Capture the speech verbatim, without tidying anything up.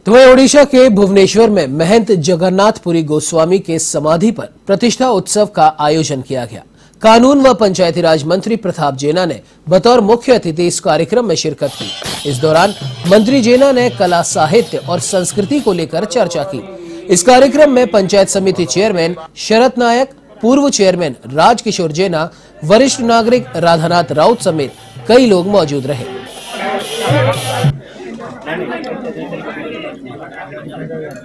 तो वहीं ओडिशा के भुवनेश्वर में महंत जगन्नाथपुरी गोस्वामी के समाधि पर प्रतिष्ठा उत्सव का आयोजन किया गया। कानून व पंचायती राज मंत्री प्रताप जेना ने बतौर मुख्य अतिथि इस कार्यक्रम में शिरकत की। इस दौरान मंत्री जेना ने कला, साहित्य और संस्कृति को लेकर चर्चा की। इस कार्यक्रम में पंचायत समिति चेयरमैन शरद नायक, पूर्व चेयरमैन राजकिशोर जेना, वरिष्ठ नागरिक राधानाथ राउत समेत कई लोग मौजूद रहे।